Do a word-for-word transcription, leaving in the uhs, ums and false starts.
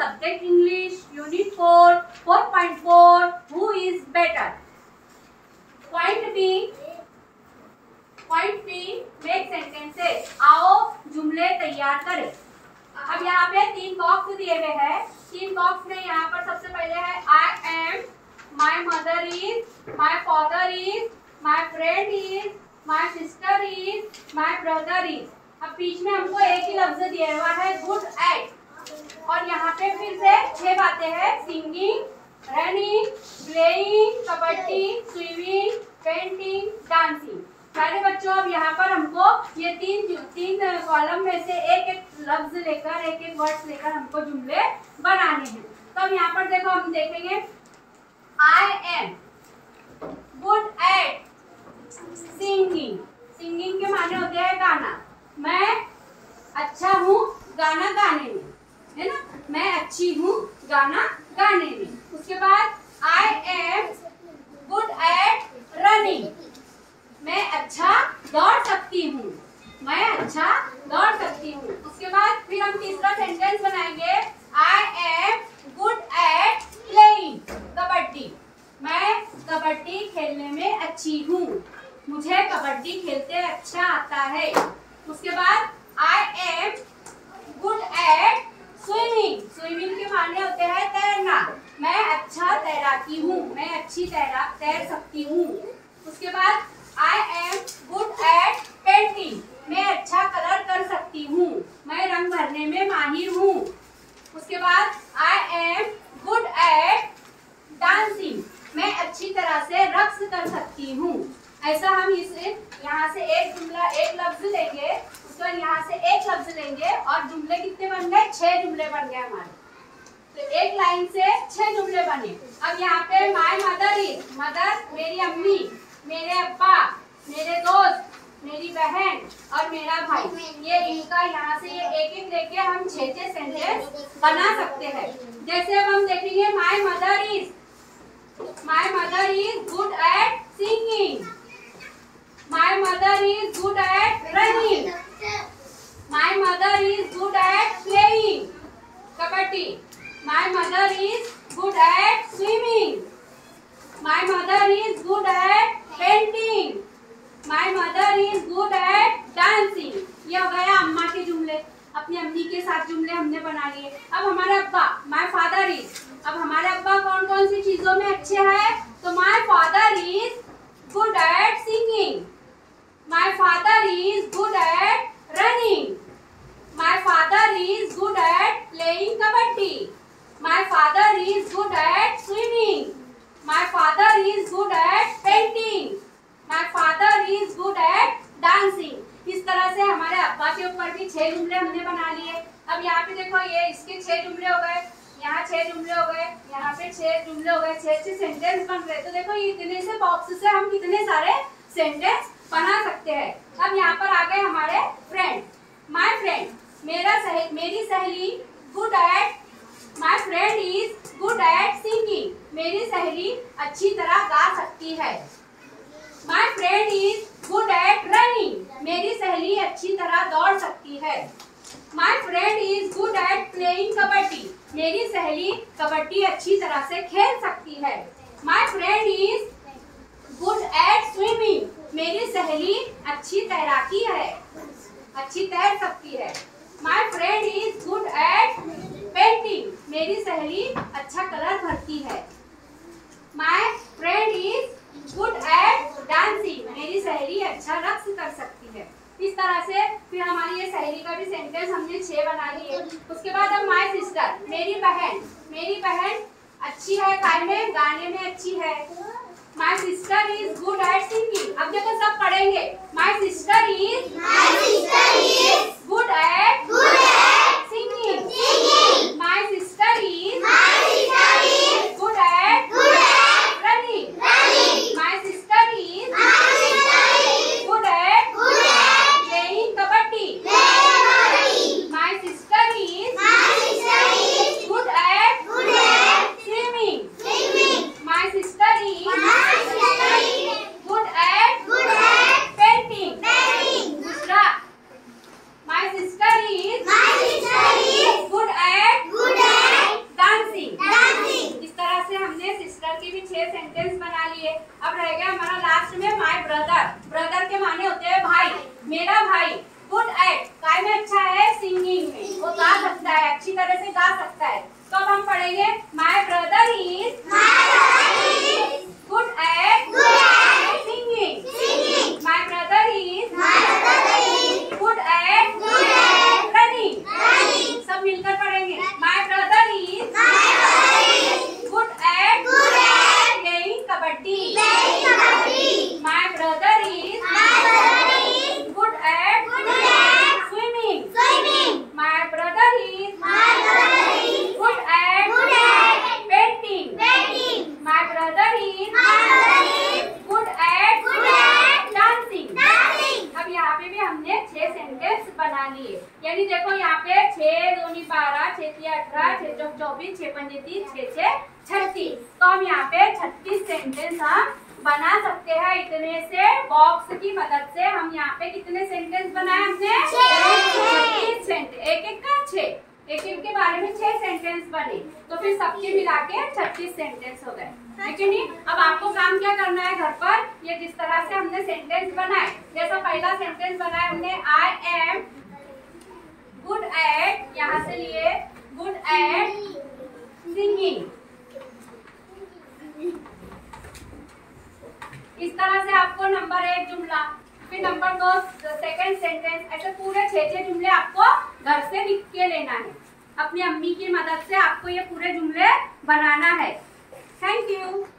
Subject English, Unit four, four point four. Who is better? Point B. Point B. Make sentences. आओ जुमले तैयार करें। अब यहाँ पे तीन बॉक्स दिए हुए हैं। तीन बॉक्स में यहाँ पर सबसे पहले है I am, my mother is, my father is, my friend is, my sister is, my brother is. अब बीच में हमको एक ही लफ्ज दिया हुआ है गुड एट, और यहाँ पे फिर से छह बातें हैं singing, running, playing, kabaddi, swimming, painting, dancing. सारे बच्चों अब यहाँ पर हमको ये तीन तीन कॉलम में से एक एक लफ्ज लेकर एक एक वर्ड्स लेकर हमको जुमले बनाने हैं। तो अब यहाँ पर देखो हम देखेंगे I am good at singing. Singing के माने होते हैं गाना। मैं अच्छा हूँ गाना गाने में, है ना, मैं अच्छी हूँ गाना गाने में। उसके बाद I am good at running. मैं अच्छा दौड़ सकती हूँ, मैं अच्छा दौड़ सकती हूँ। उसके बाद फिर हम तीसरा सेंटेंस बनाएंगे I am good at playing kabaddi. मैं कबड्डी खेलने में अच्छी हूँ, मुझे कबड्डी खेलते अच्छा आता है। उसके बाद I am good at swimming. Swimming के माने होते हैं तैरना। मैं अच्छा तैराकी हूँ, मैं अच्छी तैरा तैर सकती हूँ। उसके बाद I am good at painting. मैं अच्छा कलर कर सकती हूँ, मैं रंग भरने में माहिर हूँ। उसके बाद I am good at dancing. मैं अच्छी तरह से रक्स कर सकती हूँ। ऐसा हम इसे यहाँ से एक जुमला एक लफ्ज लेंगे, उसके बाद यहाँ से एक लफ्ज लेंगे और जुमले कितने बन गए? छह जुमले बन गए हमारे। तो एक लाइन से छह जुमले बने। अब यहाँ पे माय मदर इज, मदर मेरी अम्मी, मेरे अब्बा, मेरे दोस्त, मेरी बहन और मेरा भाई, ये इनका यहाँ से ये एक एक लेके हम छह छह सेंटेंस बना सकते हैं। जैसे अब हम देखेंगे my mother is, my mother is good at singing, my mother is good at running, my mother is good at playing kabaddi, my mother is good at swimming, my mother is good at painting, my mother is good at dancing. ये हो गया अम्मा के जुमले, अपनी अम्मी के साथ जुमले हमने बना लिए। अब हमारे अब्बा, माय फादर इज, अब हमारे अब्बा कौन कौन सी चीजों में अच्छे हैं? तो my father is good at singing, my father is good at running, my father is good at playing kabaddi, my father is good at swimming, my father is good at painting, my father is good at dancing. इस तरह से हमारे अब्बा के ऊपर भी छह जुमले हमने बना लिए। अब यहाँ पे देखो ये इसके छह जुमले हो गए, यहाँ छह जुमले हो गए, यहाँ पे छह जुमले हो गए, छह छह सेंटेंस बन रहे। तो देखो ये इतने से बॉक्स से हम कितने सारे सेंटेंस बना सकते हैं। अब यहाँ पर आ गए हमारे फ्रेंड। माय फ्रेंड, मेरा सहे, मेरी सहेली good at, my friend is good at singing. मेरी सहेली अच्छी तरह गा सकती है। My friend is good at running. मेरी सहेली अच्छी तरह दौड़ सकती है। My friend is good at playing kabaddi. मेरी सहेली कबड्डी अच्छी तरह से खेल सकती है। My friend is good at swimming. मेरी सहेली अच्छी तैराकी है, अच्छी तैर सकती है। My friend is good at painting. मेरी सहेली अच्छा कलर भरती है। My friend is good at dancing. मेरी सहेली अच्छा रक्स कर सकती है। इस तरह से फिर हमारी ये सहेली का भी सेंटेंस हमने छह बना लिए। उसके बाद अब माय सिस्टर, मेरी बहन, मेरी बहन अच्छी है काय में? गाने में अच्छी है। My sister is good at singing. अब देखो सब पढ़ेंगे। My sister is good at singing. My sister is good at running. My sister is good at playing kabaddi. My sister is good at swimming. My sister is good at painting. दूसरा मेरा भाई good at काय में अच्छा है, singing में, वो गा सकता है, अच्छी तरह से गा सकता है। तो अब हम पढ़ेंगे my brother is good at singing. My brother is good at running. सब मिलकर पढ़ेंगे। My brother is good at playing kabaddi. My brother is good at swimming. My brother is good at painting. My brother is good at dancing. अब यहाँ पे भी हमने छह sentence बना लिए। यानी देखो यहाँ पे छह दूनी बारह, छह तीन अठारह, छह चौक चौबीस, छह पंजे तीस, छह छह छत्तीस। तो हम यहाँ पे छत्तीस सेंटेंस हम बना सकते हैं। इतने से बॉक्स की मदद से हम यहाँ पे कितने सेंटेंस बनाए हमने? छत्तीस सेंटेंस। एक एक का छह, एक एक के बारे में छह सेंटेंस बने, तो फिर सबके मिला के छत्तीस सेंटेंस हो गए, है कि नहीं? अब आपको काम क्या करना है घर पर? ये जिस तरह से हमने सेंटेंस बनाए, जैसा पहला सेंटेंस बनाया हमने आई एम गुड एट, यहाँ से लिए गुड एट सिंगिंग। इस तरह से आपको नंबर एक जुमला, फिर नंबर दो सेकंड सेंटेंस, ऐसे पूरे छह छह जुमले आपको घर से लिख के लेना है। अपनी अम्मी की मदद से आपको ये पूरे जुमले बनाना है। Thank you.